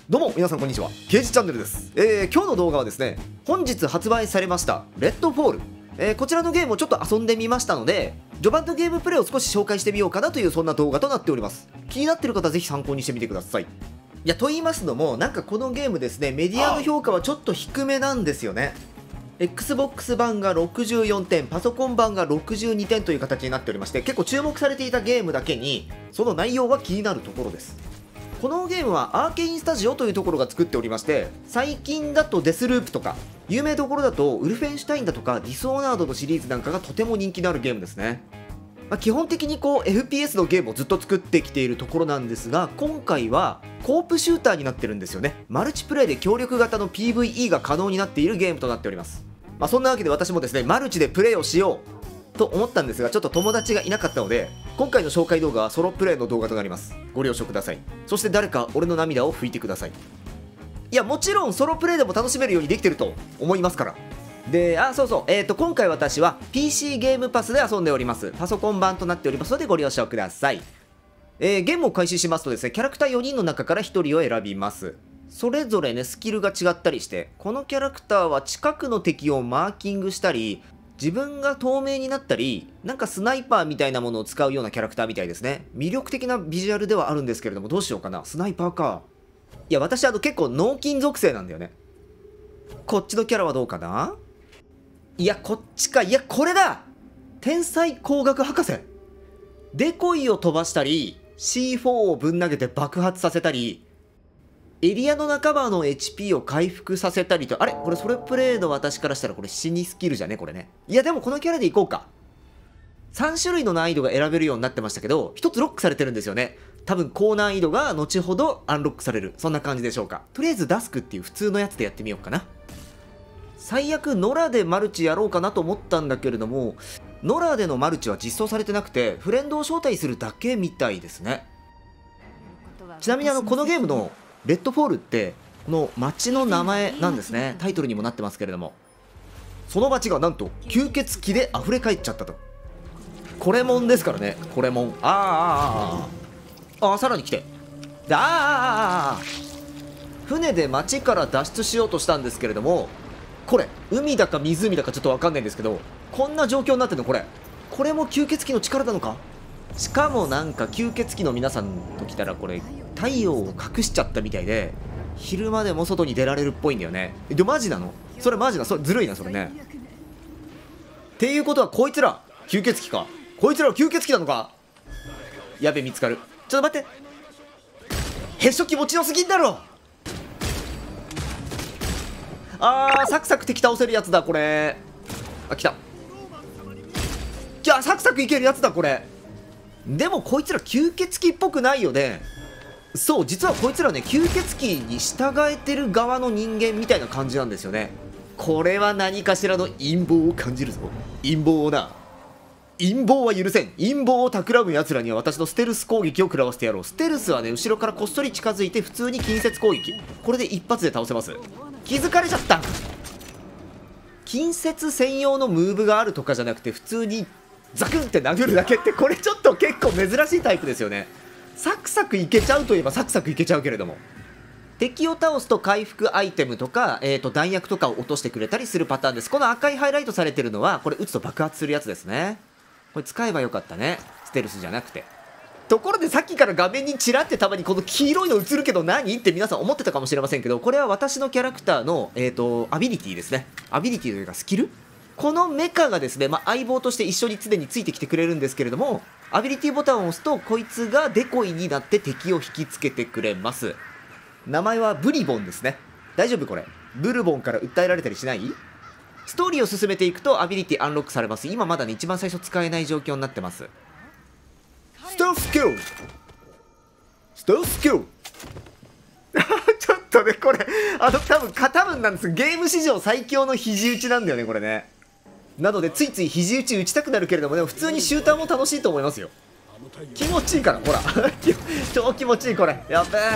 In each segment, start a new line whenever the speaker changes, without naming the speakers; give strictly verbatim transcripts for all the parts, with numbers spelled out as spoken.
どうも皆さんこんにちは、ケイジチャンネルです。えー、今日の動画はですね、本日発売されましたレッドフォール、えー、こちらのゲームをちょっと遊んでみましたので、序盤のゲームプレイを少し紹介してみようかなというそんな動画となっております。気になっている方はぜひ参考にしてみてください。いや、と言いますのも、なんかこのゲームですね、メディアの評価はちょっと低めなんですよね。Xbox 版がろくじゅうよんてん、パソコン版がろくじゅうにてんという形になっておりまして、結構注目されていたゲームだけにその内容は気になるところです。このゲームはアーケインスタジオというところが作っておりまして、最近だとデスループとか有名どころだとウルフェンシュタインだとかディスオーナードのシリーズなんかがとても人気のあるゲームですね。まあ、基本的にこう エフピーエス のゲームをずっと作ってきているところなんですが、今回はコープシューターになってるんですよね。マルチプレイで協力型の ピーブイイー が可能になっているゲームとなっております。まあ、そんなわけで私もですね、マルチでプレイをしようと思ったんですが、ちょっと友達がいなかったので、今回の紹介動画はソロプレイの動画となります。ご了承ください。そして誰か俺の涙を拭いてください。いや、もちろんソロプレイでも楽しめるようにできてると思いますから。で、あ、そうそう、えーと、今回私は ピーシー ゲームパスで遊んでおります。パソコン版となっておりますのでご了承ください。えー、ゲームを開始しますとですね、キャラクターよにんの中からひとりを選びます。それぞれね、スキルが違ったりして、このキャラクターは近くの敵をマーキングしたり、自分が透明になったり、なんかスナイパーみたいなものを使うようなキャラクターみたいですね。魅力的なビジュアルではあるんですけれども、どうしようかな。スナイパーか。いや、私あの結構脳筋属性なんだよね。こっちのキャラはどうかな。いや、こっちか。いや、これだ。天才工学博士。デコイを飛ばしたり シーフォー をぶん投げて爆発させたり、エリアの仲間の エイチピー を回復させたりと、あれこれソロプレイの私からしたらこれ死にスキルじゃねこれね。いや、でもこのキャラでいこうか。さん種類の難易度が選べるようになってましたけど、ひとつロックされてるんですよね。多分高難易度が後ほどアンロックされる、そんな感じでしょうか。とりあえずダスクっていう普通のやつでやってみようかな。最悪ノラでマルチやろうかなと思ったんだけれども、ノラでのマルチは実装されてなくて、フレンドを招待するだけみたいですね。ちなみにあのこのゲームのレッドフォールってこの町の名前なんですね。タイトルにもなってますけれども、その町がなんと吸血鬼で溢れ返っちゃったと。これもんですからね。これもん。あーあーあーあーあーさらに来て、であーあーあーあー船で町から脱出しようとしたんですけれども、これ海だか湖だかちょっと分かんないんですけど、こんな状況になってるの。これこれも吸血鬼の力なのか。しかもなんか吸血鬼の皆さんときたらこれ太陽を隠しちゃったみたいで、昼間でも外に出られるっぽいんだよね。え、でマジなのそれ。マジな、それずるいなそれね。っていうことはこいつら吸血鬼か。こいつらは吸血鬼なのか。やべ、見つかる。ちょっと待って、へしょ気持ちよすぎんだろ。あー、サクサク敵倒せるやつだこれ。あ、来た。じゃあサクサクいけるやつだこれ。でもこいつら吸血鬼っぽくないよね。そう、実はこいつらね、吸血鬼に従えてる側の人間みたいな感じなんですよね。これは何かしらの陰謀を感じるぞ。陰謀をな。陰謀は許せん。陰謀を企む奴らには私のステルス攻撃を食らわせてやろう。ステルスはね、後ろからこっそり近づいて普通に近接攻撃。これで一発で倒せます。気づかれちゃった。近接専用のムーブがあるとかじゃなくて、普通にザクンって殴るだけって、これちょっと結構珍しいタイプですよね。サクサクいけちゃうといえばサクサクいけちゃうけれども、敵を倒すと回復アイテムとか、えー、と弾薬とかを落としてくれたりするパターンです。この赤いハイライトされてるのはこれ撃つと爆発するやつですね。これ使えばよかったね、ステルスじゃなくて。ところでさっきから画面にちらってたまにこの黄色いの映るけど何って皆さん思ってたかもしれませんけど、これは私のキャラクターの、えー、とアビリティですね。アビリティというかスキル。このメカがですね、まあ、相棒として一緒に常についてきてくれるんですけれども、アビリティボタンを押すとこいつがデコイになって敵を引きつけてくれます。名前はブリボンですね。大丈夫これ。ブルボンから訴えられたりしない？ストーリーを進めていくとアビリティアンロックされます。今まだね、一番最初使えない状況になってます。ステルススキルステルススキルちょっとね、これあの多分多分なんです。ゲーム史上最強の肘打ちなんだよねこれね。なのでついつい肘打ち打ちたくなるけれども、でも普通にシューターも楽しいと思いますよ。気持ちいいから、ほら超気持ちいいこれ。やべえ。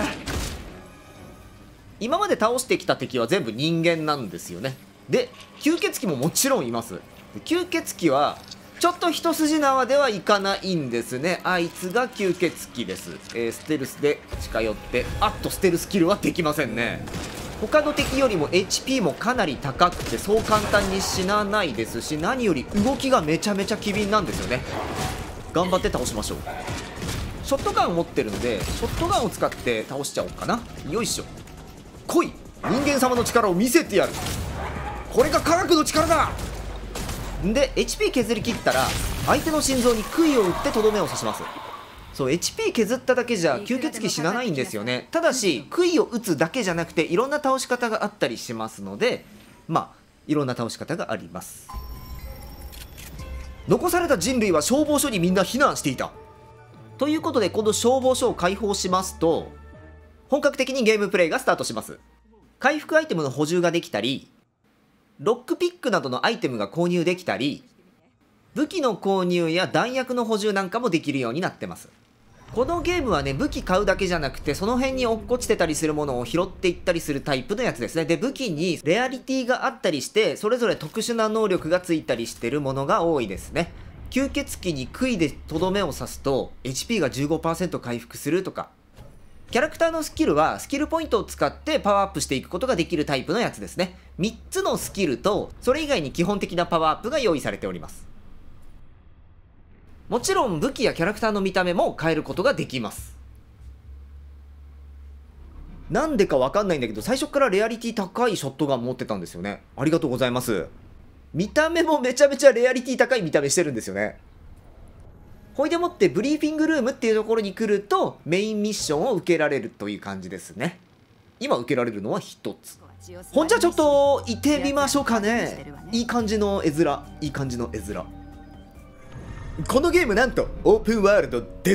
今まで倒してきた敵は全部人間なんですよね。で吸血鬼ももちろんいます。吸血鬼はちょっと一筋縄ではいかないんですね。あいつが吸血鬼です、えー、ステルスで近寄って、あっとステルスキルはできませんね。他の敵よりも エイチピー もかなり高くてそう簡単に死なないですし、何より動きがめちゃめちゃ機敏なんですよね。頑張って倒しましょう。ショットガンを持ってるのでショットガンを使って倒しちゃおうかな。よいしょ、来い、人間様の力を見せてやる。これが科学の力だ。で エイチピー 削り切ったら相手の心臓に杭を打ってとどめを刺します。そう エイチピー 削っただけじゃ吸血鬼死なないんですよね。ただし杭を打つだけじゃなくていろんな倒し方があったりしますので、まあいろんな倒し方があります。残された人類は消防署にみんな避難していたということで、この消防署を開放しますと本格的にゲームプレイがスタートします。回復アイテムの補充ができたり、ロックピックなどのアイテムが購入できたり、武器の購入や弾薬の補充なんかもできるようになってます。このゲームはね、武器買うだけじゃなくてその辺に落っこちてたりするものを拾っていったりするタイプのやつですね。で武器にレアリティがあったりしてそれぞれ特殊な能力がついたりしてるものが多いですね。吸血鬼に杭でとどめを刺すと エイチピー が じゅうごパーセント 回復するとか、キャラクターのスキルはスキルポイントを使ってパワーアップしていくことができるタイプのやつですね。みっつのスキルとそれ以外に基本的なパワーアップが用意されております。もちろん武器やキャラクターの見た目も変えることができます。なんでかわかんないんだけど最初からレアリティ高いショットガン持ってたんですよね。ありがとうございます。見た目もめちゃめちゃレアリティ高い見た目してるんですよね。ほいでもってブリーフィングルームっていうところに来るとメインミッションを受けられるという感じですね。今受けられるのはひとつ。ほんじゃちょっと行ってみましょうかね。いい感じの絵面、いい感じの絵面。このゲームなんとオープンワールドです。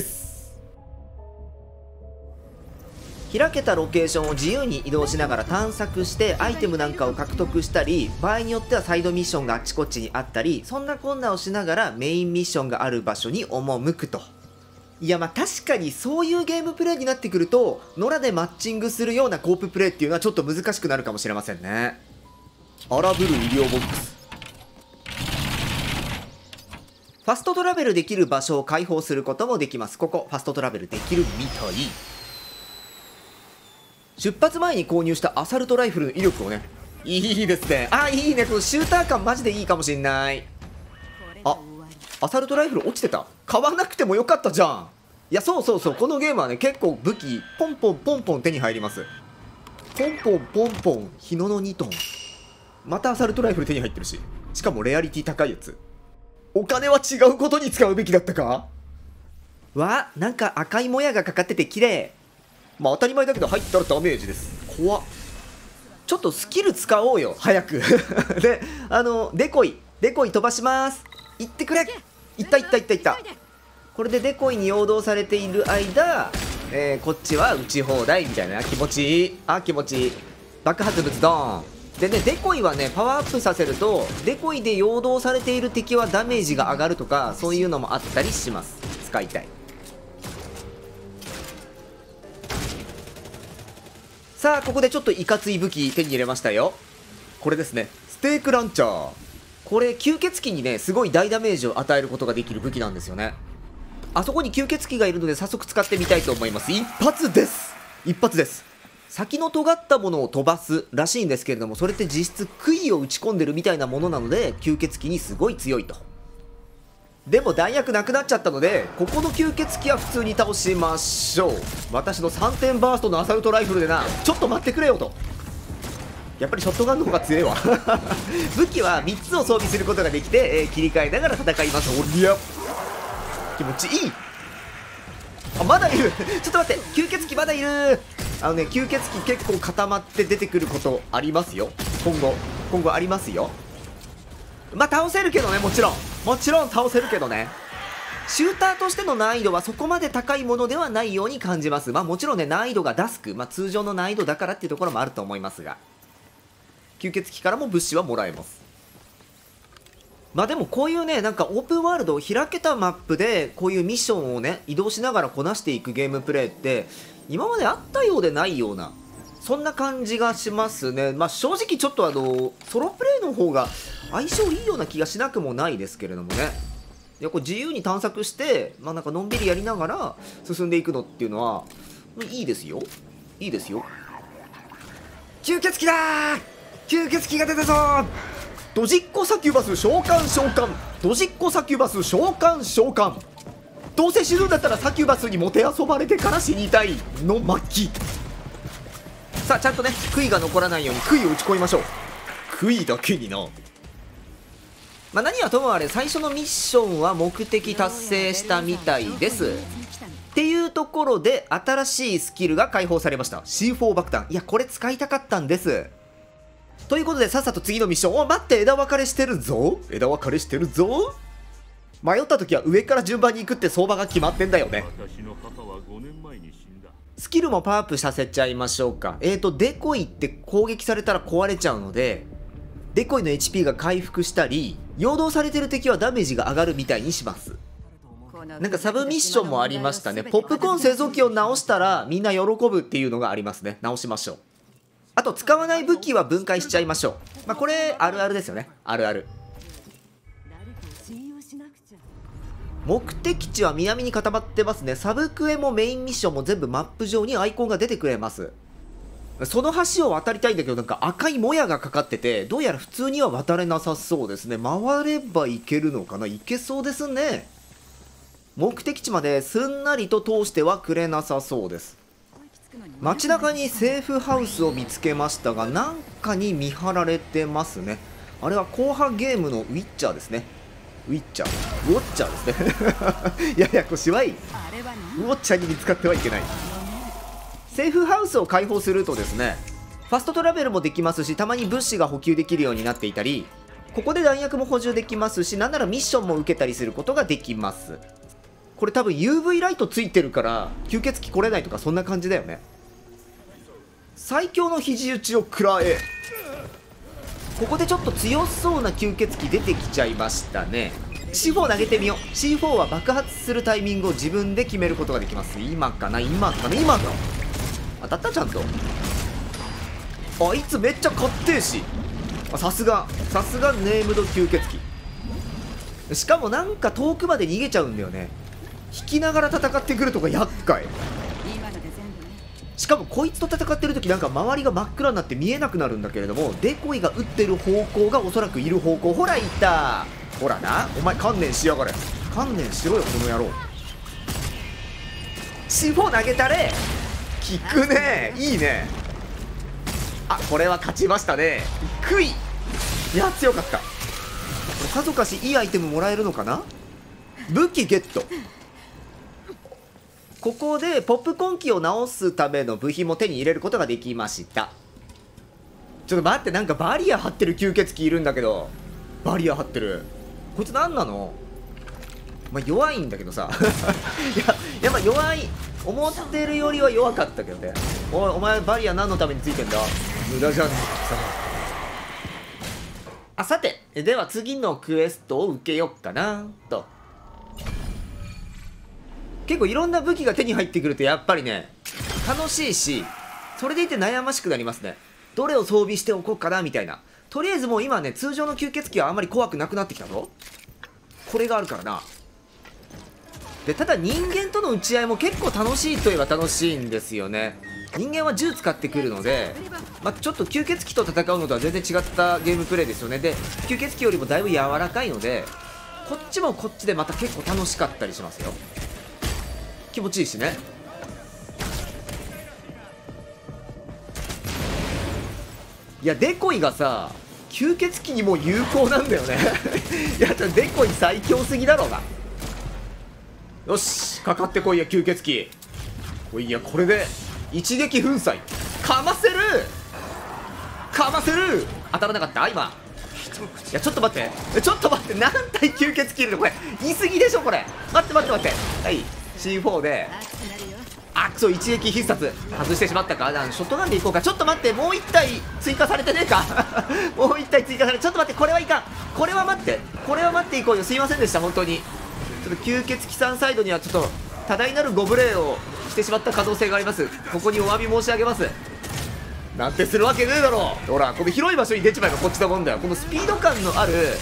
開けたロケーションを自由に移動しながら探索してアイテムなんかを獲得したり、場合によってはサイドミッションがあっちこっちにあったり、そんなこんなをしながらメインミッションがある場所に赴くと。いやまあ確かにそういうゲームプレイになってくると野良でマッチングするようなコーププレイっていうのはちょっと難しくなるかもしれませんね。荒ぶる医療ボックス。ファストトラベルできる場所を開放することもできます。ここファストトラベルできるみたい。出発前に購入したアサルトライフルの威力をね、いいですね。あ、いいね。このシューター感マジでいいかもしんない。あ、アサルトライフル落ちてた。買わなくてもよかったじゃん。いやそうそうそう、このゲームはね結構武器ポンポンポンポン手に入ります。ポンポンポンポン日野のにトン。またアサルトライフル手に入ってるし、しかもレアリティ高いやつ。お金は違うことに使うべきだったか。わ、なんか赤いもやがかかってて綺麗。まあ当たり前だけど入ったらダメージです。怖っ。ちょっとスキル使おうよ早くで、あのデコイデコイ飛ばします。行ってくれ。いったいったいったいった。これでデコイに誘導されている間、えー、こっちは撃ち放題みたいな。気持ちいい。あ、気持ちいい。爆発物ドーンでね、デコイはねパワーアップさせるとデコイで誘導されている敵はダメージが上がるとか、そういうのもあったりします。使いたい。さあここでちょっといかつい武器手に入れましたよ。これですね、ステークランチャー。これ吸血鬼にねすごい大ダメージを与えることができる武器なんですよね。あそこに吸血鬼がいるので早速使ってみたいと思います。一発です。一発です。先の尖ったものを飛ばすらしいんですけれども、それって実質杭を打ち込んでるみたいなものなので吸血鬼にすごい強いと。でも弾薬なくなっちゃったのでここの吸血鬼は普通に倒しましょう。私のさんてんバーストのアサルトライフルでな。ちょっと待ってくれよと。やっぱりショットガンの方が強いわ武器はみっつを装備することができて、えー、切り替えながら戦います。おりゃ気持ちいい。あ、まだいるちょっと待って、吸血鬼まだいる。あのね、吸血鬼結構固まって出てくることありますよ。今後今後ありますよ。まあ倒せるけどね、もちろんもちろん倒せるけどね。シューターとしての難易度はそこまで高いものではないように感じます。まあもちろんね、難易度がダスク、まあ通常の難易度だからっていうところもあると思いますが、吸血鬼からも物資はもらえます。まあでもこういうね、なんかオープンワールドを開けたマップでこういうミッションをね移動しながらこなしていくゲームプレイって今まであったようでないような、そんな感じがしますね。まあ正直ちょっとあのソロプレイの方が相性いいような気がしなくもないですけれどもね。 いやこれ自由に探索して、まあ、なんかのんびりやりながら進んでいくのっていうのはいいですよ。いいですよ。吸血鬼だー、吸血鬼が出たぞー。ドジッコサキュバス召喚召喚、ドジッコサキュバス召喚召喚。どうせ死ぬんだったらサキュバスにもてあそばれてから死にたいの末期。さあちゃんとね杭が残らないように杭を打ち込みましょう。杭だけにな。まあ何はともあれ最初のミッションは目的達成したみたいです。っていうところで新しいスキルが解放されました。 シーフォー 爆弾。いやこれ使いたかったんです。ということでさっさと次のミッション。お待って、枝分かれしてるぞ、枝分かれしてるぞ。迷った時は上から順番に行くって相場が決まってんだよね。スキルもパワーアップさせちゃいましょうか。えーとデコイって攻撃されたら壊れちゃうので、デコイの エイチピー が回復したり、陽動されてる敵はダメージが上がるみたいにします。なんかサブミッションもありましたね。ポップコーン製造機を直したらみんな喜ぶっていうのがありますね。直しましょう。あと使わない武器は分解しちゃいましょう。まあこれあるあるですよね。あるある。目的地は南に固まってますね。サブクエもメインミッションも全部マップ上にアイコンが出てくれます。その橋を渡りたいんだけど、なんか赤いもやがかかってて、どうやら普通には渡れなさそうですね。回れば行けるのかな。行けそうですね。目的地まですんなりと通してはくれなさそうです。街中にセーフハウスを見つけましたが、なんかに見張られてますね。あれは後半ゲームのウィッチャーですね。ウィッチャーウォッチャーですねややこしはい。ウォッチャーに見つかってはいけない。セーフハウスを開放するとですね、ファストトラベルもできますし、たまに物資が補給できるようになっていたり、ここで弾薬も補充できますし、なんならミッションも受けたりすることができます。これ多分 ユーブイ ライトついてるから吸血鬼来れないとかそんな感じだよね。最強の肘打ちを食らえ。ここでちょっと強そうな吸血鬼出てきちゃいましたね。 シーフォー 投げてみよう。 シーフォー は爆発するタイミングを自分で決めることができます。今かな今かな今か当たった。ちゃんとあいつめっちゃかってえし、さすがさすがネームド吸血鬼。しかもなんか遠くまで逃げちゃうんだよね。引きながら戦ってくるとか厄介。しかもこいつと戦ってる時なんか周りが真っ暗になって見えなくなるんだけれども、デコイが撃ってる方向がおそらくいる方向。ほらいた。ほらな、お前観念しやがれ。観念しろよこの野郎。シーフォー 投げたれ。効くね。いいね。あ、これは勝ちましたね。クイ。いや強かった。これさぞかしいいアイテムもらえるのかな。武器ゲット。ここでポップコーン機を直すための部品も手に入れることができました。ちょっと待って、なんかバリア張ってる吸血鬼いるんだけど。バリア張ってるこいつ何なの。まあ、弱いんだけどさいややっぱ弱い。思ってるよりは弱かったけどね。おいお前バリア何のためについてんだ。無駄じゃねえ。あ、さてでは次のクエストを受けよっかなと。結構いろんな武器が手に入ってくるとやっぱりね楽しいし、それでいて悩ましくなりますね。どれを装備しておこうかなみたいな。とりあえずもう今ね通常の吸血鬼はあんまり怖くなくなってきたぞ。これがあるからな。でただ人間との打ち合いも結構楽しいといえば楽しいんですよね。人間は銃使ってくるので、まあ、ちょっと吸血鬼と戦うのとは全然違ったゲームプレイですよね。で吸血鬼よりもだいぶ柔らかいので、こっちもこっちでまた結構楽しかったりしますよ。気持ちいいしね。いやデコイがさ吸血鬼にも有効なんだよねいやデコイ最強すぎだろうが。よしかかってこいや吸血鬼。おいやこれで一撃粉砕かませるかませる。当たらなかった今。いやちょっと待ってちょっと待って、何体吸血鬼いるのこれ。言い過ぎでしょこれ。待って待って待って。はい シーフォー であくそ一撃必殺外してしまったか。ショットガンでいこうか。ちょっと待って、もういち体追加されてねえかもういち体追加されて、ちょっと待って、これはいかん。これは待ってこれは待っていこうよ。すいませんでした本当に。ちょっと吸血鬼さんサイドにはちょっと多大なるご無礼をしてしまった可能性があります。ここにお詫び申し上げます。なんてするわけねえだろ。ほらこの広い場所に出ちまえばこっちのもんだよ。このスピード感のある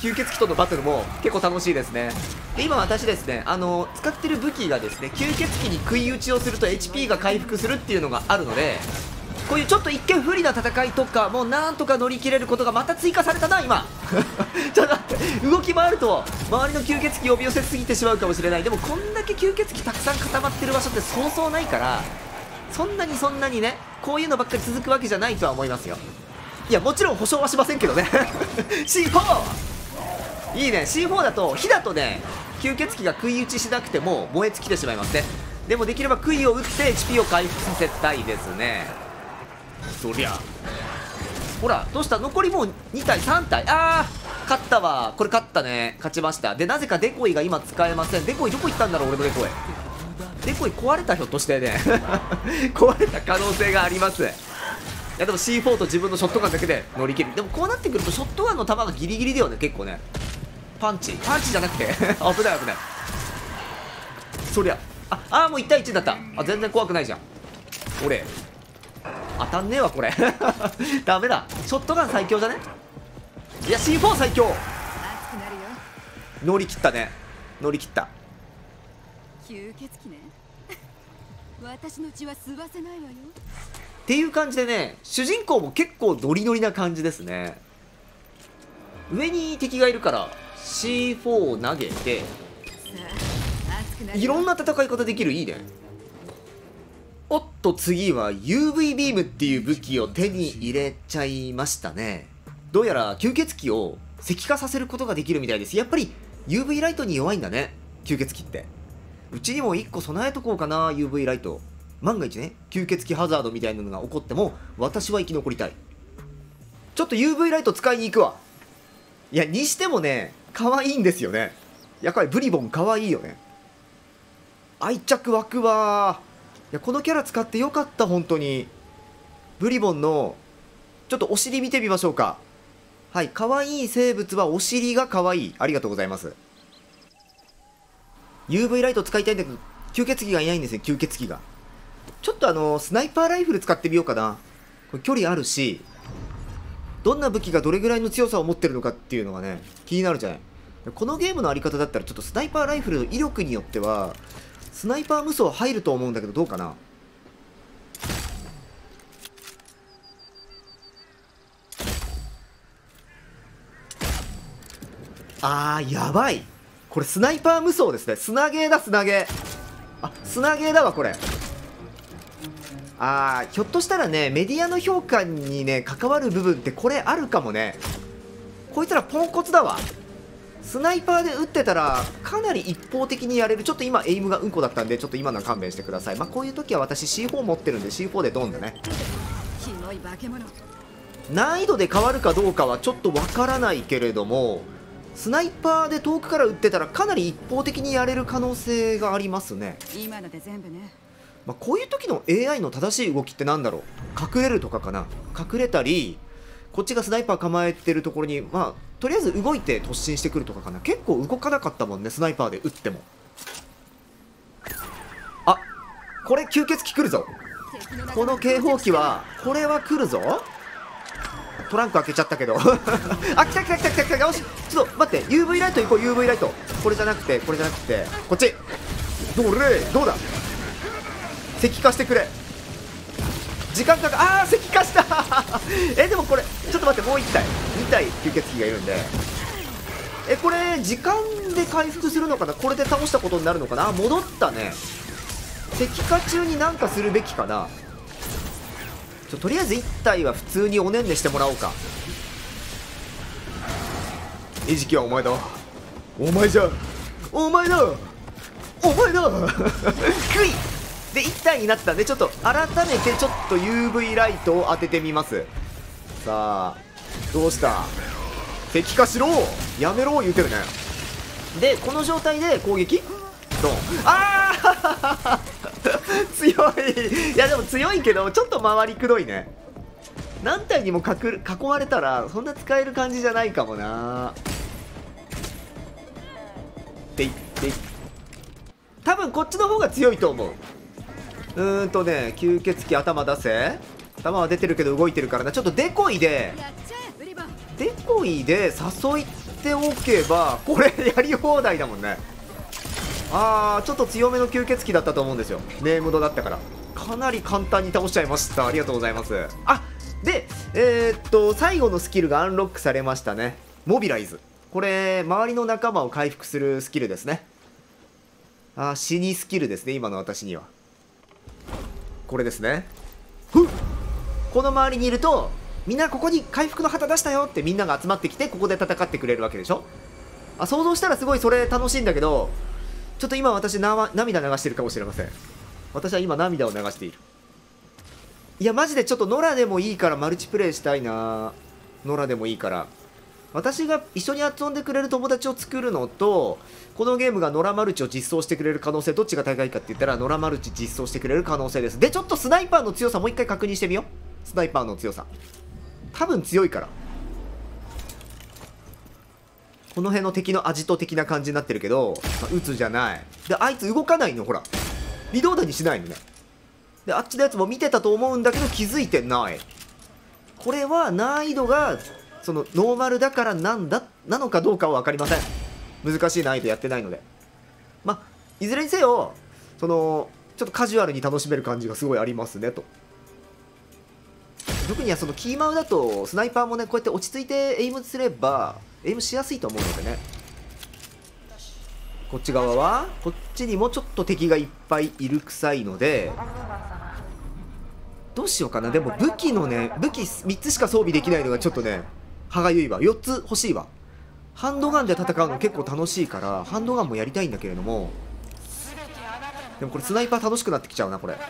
吸血鬼とのバトルも結構楽しいですね。で今私ですね、あの使ってる武器がですね、吸血鬼に食い打ちをすると エイチピー が回復するっていうのがあるので、こういうちょっと一見不利な戦いとかもなんとか乗り切れることがまた追加されたな今ちょっと待って、動き回ると周りの吸血鬼を呼び寄せすぎてしまうかもしれない。でもこんだけ吸血鬼たくさん固まってる場所ってそうそうないから、そんなにそんなにねこういうのばっかり続くわけじゃないとは思いますよ。いやもちろん保証はしませんけどねシーフォー いいね。 シーフォー だと火だとね吸血鬼が食い打ちしなくても燃え尽きてしまいますね。でもできれば杭を打って エイチピー を回復させたいですね。そりゃほらどうした、残りもうに体さん体、あー勝ったわ。これ勝ったね、勝ちました。でなぜかデコイが今使えません。デコイどこ行ったんだろう。俺のデコイデコイ壊れた、ひょっとしてね壊れた可能性があります。いやでも シーフォー と自分のショットガンだけで乗り切る。でもこうなってくるとショットガンの弾がギリギリだよね結構ね。パンチパンチじゃなくて危ない危ない。そりゃああーもういち対いちだった。あ全然怖くないじゃん俺。当たんねえわこれダメだ、ショットガン最強じゃね。いや シーフォー 最強。乗り切ったね、乗り切った。
吸血鬼ね私の血は吸わせないわよ
っていう感じでね、主人公も結構ノリノリな感じですね。上に敵がいるから シーフォー を投げていろんな戦い方できる。いいね。おっと次は ユーブイ ビームっていう武器を手に入れちゃいましたね。どうやら吸血鬼を石化させることができるみたいです。やっぱり ユーブイ ライトに弱いんだね吸血鬼って。うちにもいっこ備えとこうかな ユーブイ ライト。万が一ね吸血鬼ハザードみたいなのが起こっても私は生き残りたい。ちょっと ユーブイ ライト使いに行くわ。いやにしてもね可愛いんですよね。やっぱりブリボン可愛いよね。愛着湧くわー。いやこのキャラ使ってよかった本当に。ブリボンのちょっとお尻見てみましょうか。はい、可愛い生物はお尻が可愛い。ありがとうございます。 ユーブイ ライト使いたいんだけど吸血鬼がいないんですよ。吸血鬼がちょっとあのスナイパーライフル使ってみようかな。これ距離あるしどんな武器がどれぐらいの強さを持ってるのかっていうのがね気になるじゃない。このゲームのあり方だったらちょっとスナイパーライフルの威力によってはスナイパー無双入ると思うんだけどどうかな。あーやばい、これスナイパー無双ですね。砂ゲーだ砂ゲー。あ砂ゲーだわこれ。あーひょっとしたらねメディアの評価にね関わる部分ってこれあるかもね。こいつらポンコツだわ。スナイパーで撃ってたらかなり一方的にやれる。ちょっと今エイムがうんこだったんでちょっと今のは勘弁してください。まあこういう時は私 シーフォー 持ってるんで シーフォー でドンだね。
キモい化け物。
難易度で変わるかどうかはちょっとわからないけれどもスナイパーで遠くから撃ってたらかなり一方的にやれる可能性がありますね。
今ので全部ね。
まあこういう時の エーアイ の正しい動きってなんだろう。隠れるとかかな。隠れたりこっちがスナイパー構えてるところにまあとりあえず動いて突進してくるとかかな。結構動かなかったもんねスナイパーで撃っても。あこれ吸血鬼来るぞ。この警報器はこれは来るぞ。トランク開けちゃったけどあ来た来た来た来た来た。よしちょっと待って ユーブイ ライト行こう。 ユーブイ ライトこれじゃなくてこれじゃなくてこっち。どれどうだ石化してくれ。時間かかあー石化したえでもこれちょっと待ってもういち体に体吸血鬼がいるんでえこれ時間で回復するのかな。これで倒したことになるのかな。あ戻ったね。石化中になんかするべきかな。ちょとりあえずいち体は普通におねんねしてもらおうか。餌食はお前だ。お前じゃお前だお前だクイでいち体になったんでちょっと改めてちょっと ユーブイ ライトを当ててみます。さあどうした石化しろやめろ言うてるね。でこの状態で攻撃ドン。ああ強い。いやでも強いけどちょっと周りくどいね。何体にもかく囲まれたらそんな使える感じじゃないかもな。でいってい多分こっちの方が強いと思う。うーんとね吸血鬼頭出せ。頭は出てるけど動いてるからな。ちょっとデコイでデコイで誘いておけばこれやり放題だもんね。あーちょっと強めの吸血鬼だったと思うんですよ。ネームドだったからかなり簡単に倒しちゃいました。ありがとうございます。あでえー、っと最後のスキルがアンロックされましたね。モビライズ、これ周りの仲間を回復するスキルですね。あ死にスキルですね今の私には。これですね。ふっこの周りにいるとみんなここに回復の旗出したよってみんなが集まってきてここで戦ってくれるわけでしょ。あ想像したらすごいそれ楽しいんだけど、ちょっと今私な涙流してるかもしれません。私は今涙を流している。いやマジでちょっと野良でもいいからマルチプレイしたいな。野良でもいいから私が一緒に遊んでくれる友達を作るのと、このゲームが野良マルチを実装してくれる可能性どっちが高いかって言ったら野良マルチ実装してくれる可能性です。でちょっとスナイパーの強さもう一回確認してみよう。スナイパーの強さ多分強いから、この辺の敵のアジト的な感じになってるけど、まあ、撃つじゃないであいつ動かないのほら微動だにしないのね。であっちのやつも見てたと思うんだけど気づいてない。これは難易度がそのノーマルだからなんだなのかどうかは分かりません。難しい難易度やってないので、まあいずれにせよそのちょっとカジュアルに楽しめる感じがすごいありますねと。特にはそのキーマウだとスナイパーもねこうやって落ち着いてエイムすればエイムしやすいと思うのでね。こっち側はこっちにもちょっと敵がいっぱいいる臭いのでどうしようかな。でも武器のね武器みっつしか装備できないのがちょっとね歯がゆいわ。よっつ欲しいわ。ハンドガンで戦うの結構楽しいからハンドガンもやりたいんだけれども、でもこれスナイパー楽しくなってきちゃうなこれ。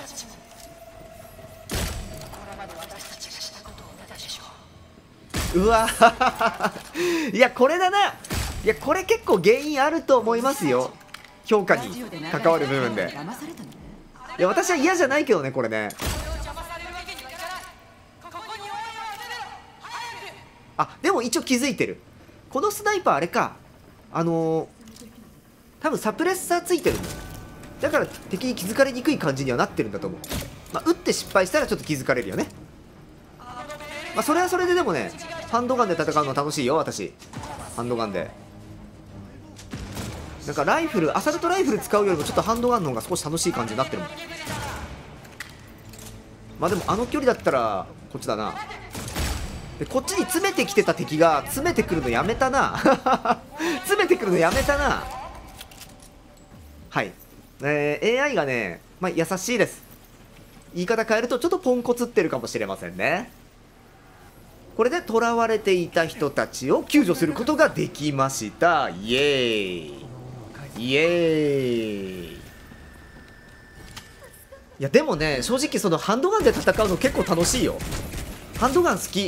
うわいやこれだな。いやこれ結構原因あると思いますよ。評価に関わる部分で。いや私は嫌じゃないけどねこれね。あでも一応気づいてる。このスナイパーあれかあのー、多分サプレッサーついてるんだ。だから敵に気づかれにくい感じにはなってるんだと思う。まあ撃って失敗したらちょっと気づかれるよね。まあそれはそれででもねハンドガンで戦うの楽しいよ私。ハンドガンでなんかライフルアサルトライフル使うよりもちょっとハンドガンの方が少し楽しい感じになってるもん。まあでもあの距離だったらこっちだな。でこっちに詰めてきてた敵が詰めてくるのやめたな詰めてくるのやめたな。はい、えー、エーアイ がね、まあ、優しいです。言い方変えるとちょっとポンコツってるかもしれませんね。これで囚われていた人たちを救助することができました。イエーイイエーイ。いやでもね正直そのハンドガンで戦うの結構楽しいよ。ハンドガン好き。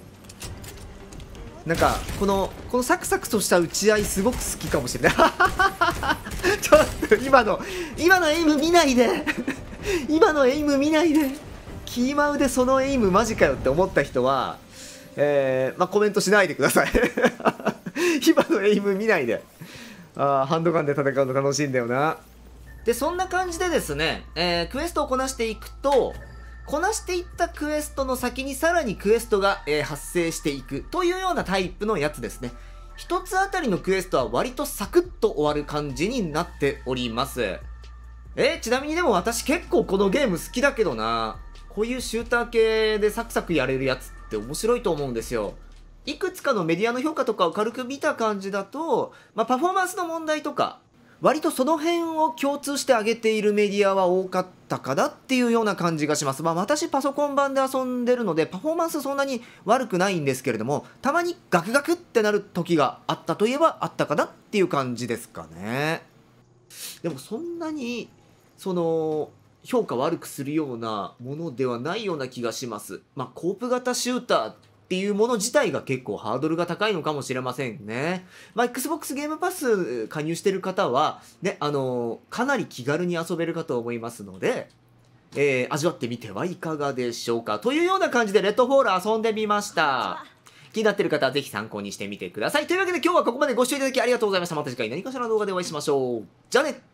なんかこのこのサクサクとした打ち合いすごく好きかもしれないちょっと今の今のエイム見ないで今のエイム見ないで。キーマウでそのエイムマジかよって思った人はえー、まあコメントしないでください今のエイム見ないで。あハンドガンで戦うの楽しいんだよな。でそんな感じでですね、えー、クエストをこなしていくとこなしていったクエストの先にさらにクエストが、えー、発生していくというようなタイプのやつですね。一つあたりのクエストは割とサクッと終わる感じになっております。えー、ちなみにでも私結構このゲーム好きだけどな。こういうシューター系でサクサクやれるやつって面白いと思うんですよ。いくつかのメディアの評価とかを軽く見た感じだと、まあ、パフォーマンスの問題とか割とその辺を共通して挙げているメディアは多かったかなっていうような感じがします。まあ私パソコン版で遊んでるのでパフォーマンスそんなに悪くないんですけれども、たまにガクガクってなる時があったといえばあったかなっていう感じですかね。でもそんなにその評価悪くするようなものではないような気がします。まあコープ型シューターっていうもの自体が結構ハードルが高いのかもしれませんね。まあ、Xbox ゲームパス加入してる方は、ね、あのー、かなり気軽に遊べるかと思いますので、えー、味わってみてはいかがでしょうか。というような感じでレッドフォール遊んでみました。気になってる方はぜひ参考にしてみてください。というわけで今日はここまでご視聴いただきありがとうございました。また次回何かしらの動画でお会いしましょう。じゃあね。